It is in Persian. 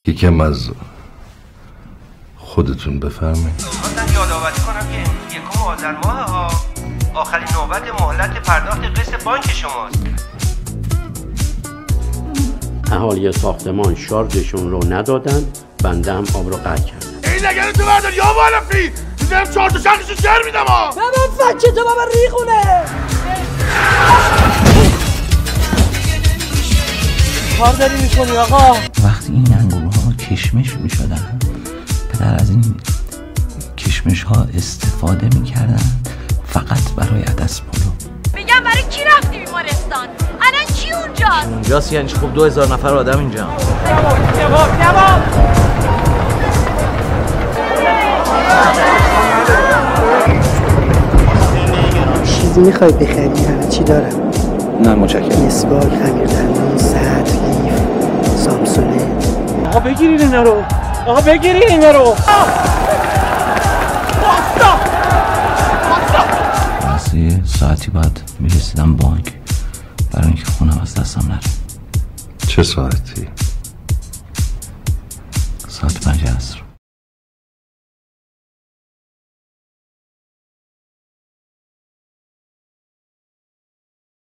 یکم از خودتون بفرمایید. خواستم یادآوری کنم که امروز 1 آذر ماه ها آخرین نوبت مهلت پرداخت قسط بانک شماست. اهالی ساختمان شارژشون رو ندادن، بنده هم آب رو قطع کردم. این نگره تو بردار یا والفی میذارم 4 تا شخصشو جر میدم ها. بابا فکه تو بابا ریخونه کار داری میکنی آقا. وقتی این انگورها کشمش میشدن پدر از این کشمش ها استفاده میکردن فقط برای عدس پلو. میگم برای کی رفتی بیمارستان؟ الان کی اونجاست؟ اونجاست یعنی خب 2000 نفر آدم اینجا. چیزی میخوای بخری؟ همه چی دارم. نه متشکرم. مسواک، خمیر دندون، سطل، لیف، سامسونه. آقا بگیرین اینا رو. آقا بگیرین اینا رو. واسه ساعتی بعد میرسیدم بانک برای اینکه خونم از دستم نره. چه ساعتی؟ ساعت 5 عصر.